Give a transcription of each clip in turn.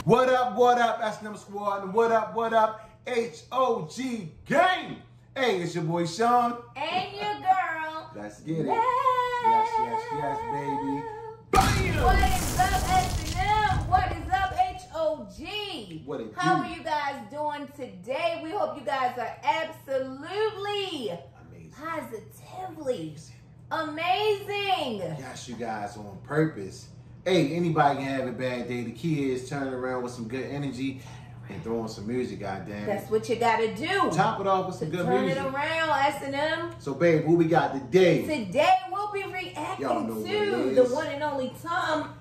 What up, S&M Squad, and what up, HOG gang. Hey, it's your boy Sean. And your girl. Let's get it. Yes, baby. Bam! What is up, S&M? What is up, HOG? What it How do? are you guys doing today? We hope you guys are absolutely Amazing. Positively amazing. Yes, you guys on purpose. Hey, anybody can have a bad day. The key is turning around with some good energy and throwing some music, goddamn. That's what you gotta do. Top it off with some good music. Turn it around, S&M. So, babe, what we got today? Today we'll be reacting to the one and only Tom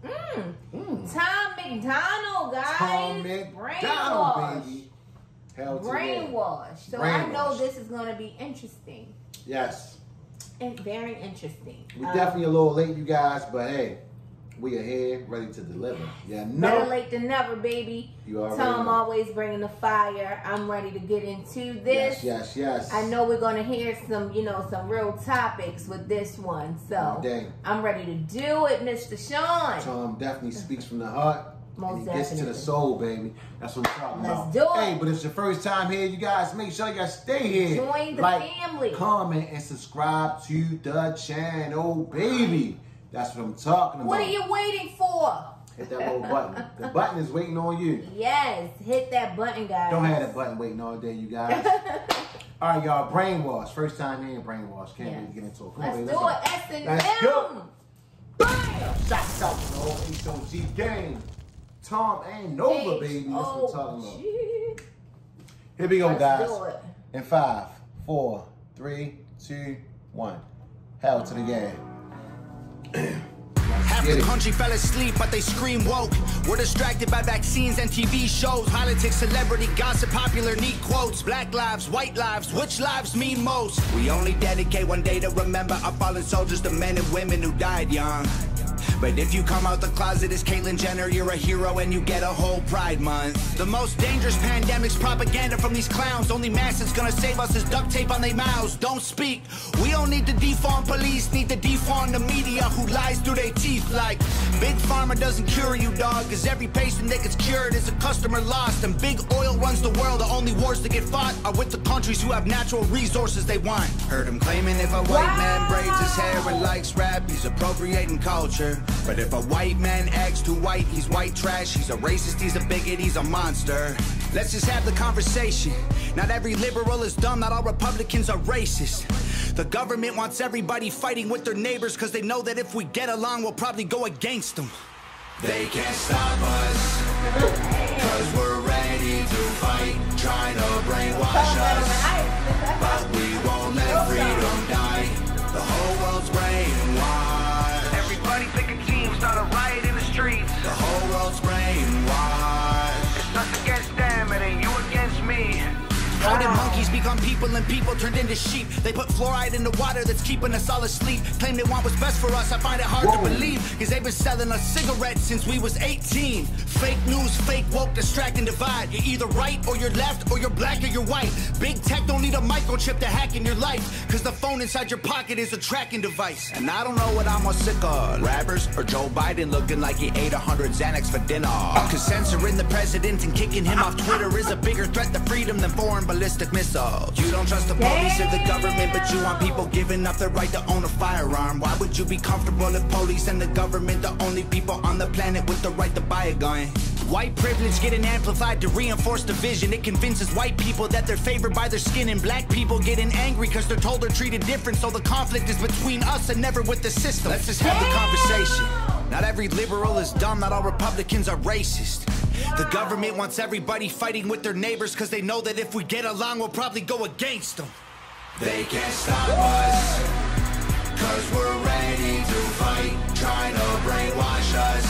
MacDonald, guys. Tom MacDonald, baby. Hell to Brainwashed. So I know this is going to be interesting. Yes. And very interesting. We're definitely a little late, you guys, but hey, we are here, ready to deliver. Yeah, no. Better late than never, baby. You already Tom know. always bringing the fire. I'm ready to get into this. Yes. I know we're going to hear some, some real topics with this one. So I'm ready to do it, Mr. Sean. Tom definitely speaks from the heart. Most and he gets to the soul, baby. That's what I'm talking about. Let's do it. Hey, but if it's your first time here, you guys, make sure you guys stay here. Join the family. Comment, and subscribe to the channel, baby. That's what I'm talking about. What are you waiting for? Hit that little button. The button is waiting on you. Yes, hit that button, guys. Don't have that button waiting all day, you guys. All right, y'all. Brainwashed. First time in Brainwashed. Can't wait to get into it. Let's do it. S&M. Let's go. Bam! Shots out to the whole HOG gang. Tom and Nova, baby. That's what we're talking about. Here we go, guys. Do it. In 5, 4, 3, 2, 1. Hell to the gang. Half the country fell asleep, but they scream woke. We're distracted by vaccines and TV shows. Politics, celebrity, gossip, popular, neat quotes. Black lives, white lives, which lives mean most? We only dedicate one day to remember our fallen soldiers, the men and women who died young. But if you come out the closet as Caitlyn Jenner, you're a hero and you get a whole Pride Month. The most dangerous pandemic's propaganda from these clowns. Only mask that's gonna save us is duct tape on their mouths. Don't speak. We don't need to defund police, need to defund the media who lies through their teeth like Big Pharma doesn't cure you, dog, cause every patient that gets cured is a customer lost. And big oil runs the world. The only wars that get fought are with the countries who have natural resources they want. Heard him claiming if a white man braids his hair and likes rap, he's appropriating culture. But if a white man acts too white, he's white trash. He's a racist, he's a bigot, he's a monster. Let's just have the conversation. Not every liberal is dumb, not all Republicans are racist. The government wants everybody fighting with their neighbors cause they know that if we get along, we'll probably go against them. They can't stop us, cause we're ready to fight, trying to brainwash us. But we won't let freedom die. The whole world's brainwashed. Everybody pick a team, start a riot in the streets. The whole world's brainwashed. It's us against them, it ain't you against me. How did monkeys become people and people turned into sheep? They put fluoride in the water that's keeping us all asleep. Claim they want what's best for us, I find it hard to believe. Cause they've been selling us cigarettes since we was 18. Fake news, fake woke, distract and divide. You're either right or you're left, or you're black or you're white. Big tech don't need a microchip to hack in your life. Cause the phone inside your pocket is a tracking device. And I don't know what I'm more sick of, rappers or Joe Biden looking like he ate 100 Xanax for dinner. Cause censoring the president and kicking him off Twitter is a bigger threat to freedom than foreign ballistic missiles. You don't trust the police or the government, but you want people giving up their right to own a firearm. Why would you be comfortable if police and the government the only people on the planet with the right to buy a gun? White privilege getting amplified to reinforce division. It convinces white people that they're favored by their skin, and black people getting angry because they're told they're treated different. So the conflict is between us and never with the system. Let's just have the conversation. Not every liberal is dumb, not all Republicans are racist. The government wants everybody fighting with their neighbors cause they know that if we get along, we'll probably go against them. They can't stop us, cause we're ready to fight, trying to brainwash us.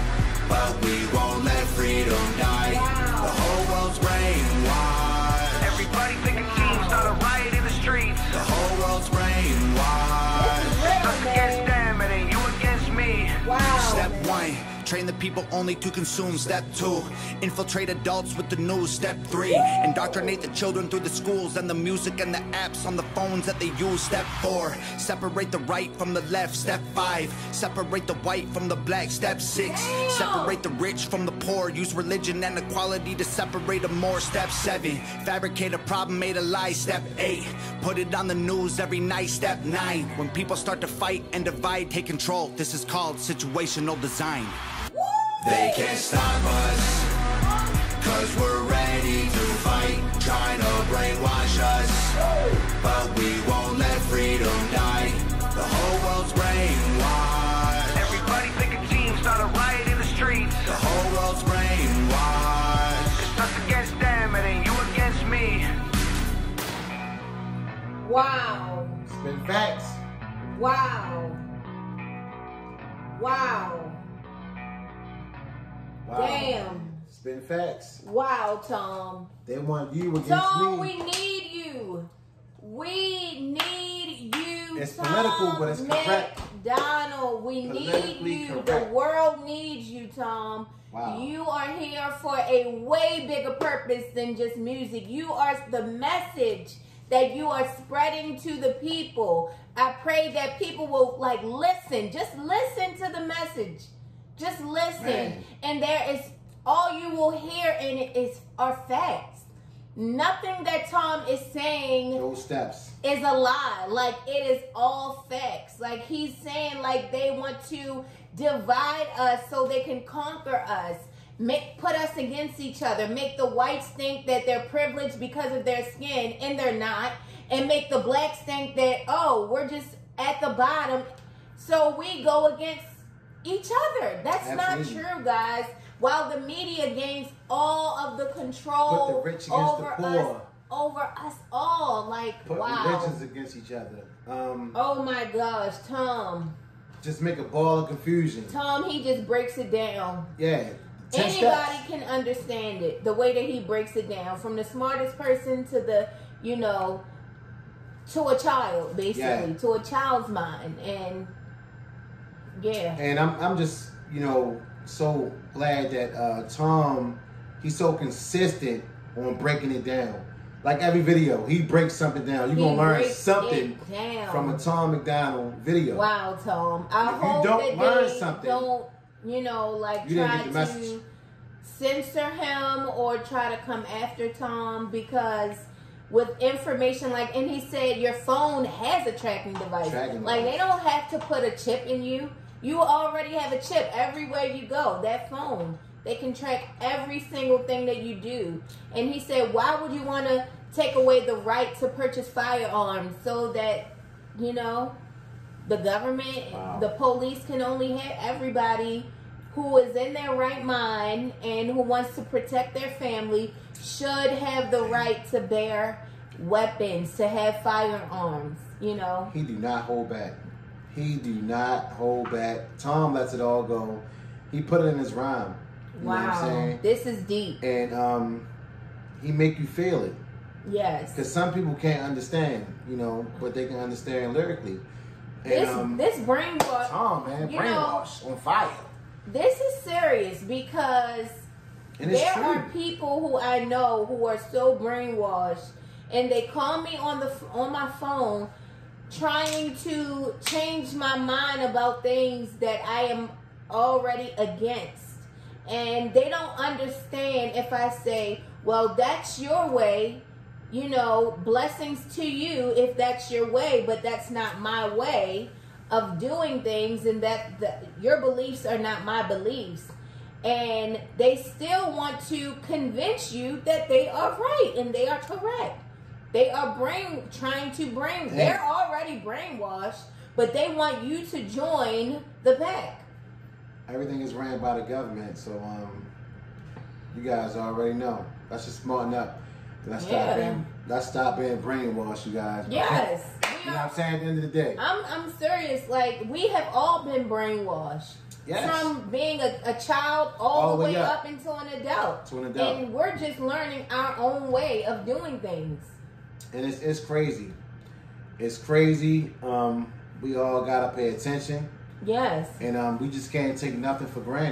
But we won't let freedom die. The whole world's brainwashed. Everybody pick a team, start a riot in the streets. The whole world's brainwashed. It's us against them, it ain't you against me. Step 1. Train the people only to consume. Step 2, infiltrate adults with the news. Step 3, indoctrinate the children through the schools and the music and the apps on the phones that they use. Step 4, separate the right from the left. Step 5, separate the white from the black. Step 6, separate the rich from the poor. Use religion and equality to separate them more. Step 7, fabricate a problem, made a lie. Step 8, put it on the news every night. Step 9, when people start to fight and divide, take control. This is called situational design. They can't stop us, cause we're ready to fight. Trying to brainwash us, but we won't let freedom die. The whole world's brainwashed. Everybody pick a team, start a riot in the streets. The whole world's brainwashed. It's us against them, it ain't you against me. Wow. Spin facts. Wow. Wow. Wow. Damn. Spin facts. Wow, Tom. They want you against Tom, me. we need you. We need you. It's Tom political, but it's correct. MacDonald, we need you. Correct. The world needs you, Tom. Wow. You are here for a way bigger purpose than just music. You are the message that you are spreading to the people. I pray that people will listen. Just listen to the message. Just listen. Man. And there is, all you will hear in it are facts. Nothing that Tom is saying No steps. is a lie. It is all facts. He's saying they want to divide us so they can conquer us. Put us against each other. Make the whites think that they're privileged because of their skin, and they're not. And make the blacks think that, oh, we're just at the bottom. So we go against each other. That's Absolutely. not true, guys. While the media gains all of the control Put the rich against over the poor. us, over us all. Put wow. religions against each other. Oh my gosh, Tom. Just make a ball of confusion. Tom, he just breaks it down. Yeah. 10 Anybody steps. can understand it, the way that he breaks it down. From the smartest person to the, to a child, basically. Yeah. To a child's mind. And, yeah. And I'm just, so glad that Tom, he's so consistent on breaking it down. Like every video, he breaks something down. You're going to learn something from a Tom MacDonald video. Wow, Tom. I If hope you don't that learn they something, don't, you try didn't get the to message. censor him or try to come after Tom, because with information and he said your phone has a tracking device. They don't have to put a chip in you. You already have a chip everywhere you go. That phone, they can track every single thing that you do. And he said, why would you want to take away the right to purchase firearms so that, the government, the police can only hit everybody who is in their right mind and who wants to protect their family should have the right to bear weapons, to have firearms, He do not hold back. He do not hold back. Tom lets it all go. He put it in his rhyme. You know what I'm saying? This is deep. And he make you feel it. Yes. Because some people can't understand, but they can understand lyrically. And, this brainwash. Tom, man, brainwash on fire. This is serious because there are people who I know who are so brainwashed, and they call me on my phone trying to change my mind about things that I am already against. And they don't understand if I say, well, that's your way, blessings to you if that's your way, but that's not my way of doing things, and that your beliefs are not my beliefs. And they still want to convince you that they are right and they are correct. They are they're already brainwashed, but they want you to join the pack. Everything is ran by the government, so you guys already know. Let's just smarten up. Let's stop being brainwashed, you guys. Yes. You know what I'm saying? At the end of the day. I'm serious. We have all been brainwashed. Yes. From being a child all the way up into an adult. And we're just learning our own way of doing things. And it's crazy. It's crazy. We all gotta pay attention. Yes. And we just can't take nothing for granted.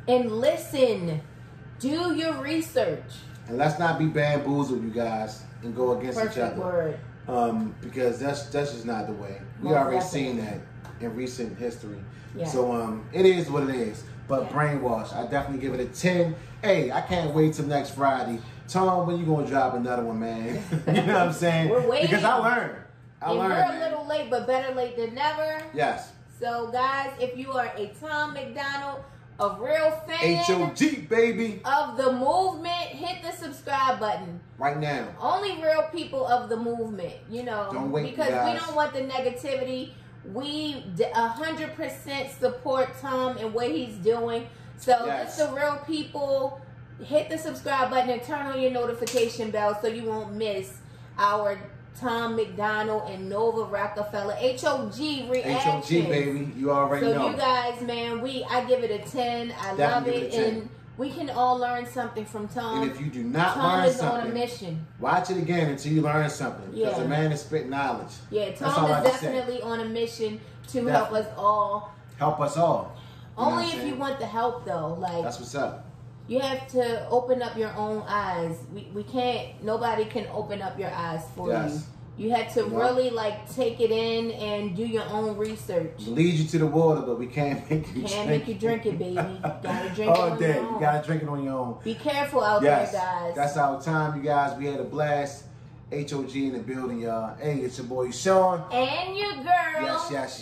and listen. Do your research. And let's not be bamboozled, you guys, and go against each other. Word. Because that's just not the way. We already seen that in recent history. Yeah. So it is what it is. But Brainwashed, I definitely give it a 10. Hey, I can't wait till next Friday. Tom, when you gonna drop another one, man? You know what I'm saying? We're waiting. Because I learned. We're a little late, but better late than never. Yes. So, guys, if you are a Tom MacDonald, a real fan HOG, baby, of the movement, hit the subscribe button right now. Only real people of the movement, you know. Don't wait, because guys. We don't want the negativity. We 100% support Tom and what he's doing. So it's the real people. Hit the subscribe button and turn on your notification bell so you won't miss our Tom MacDonald and Nova Rockefeller HOG reactions. HOG, baby. You already know. So you guys, man, I give it a 10. I love it. And we can all learn something from Tom. And if you do not Tom learn is something, on a mission. Watch it again until you learn something. Because the man is spit knowledge. Yeah, Tom is definitely on a mission to help us all. Help us all. Only if you want the help, though. Like, that's what's up. You have to open up your own eyes. We can't, nobody can open up your eyes for you. You had to really like take it in and do your own research. We'll lead you to the water, but we can't make you Can't make you drink it, baby. You gotta drink it on your own. You gotta drink it on your own. Be careful out there, guys. That's our time, you guys. We had a blast. HOG in the building, y'all. Hey, it's your boy Sean. And your girl. Yes.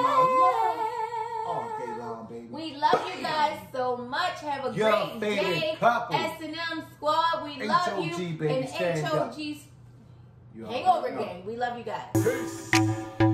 All day long, baby. We love you guys so much. Have a great day. S&M Squad, we love you. HOG, baby. And HOG Hangover Gang. We love you guys. Peace.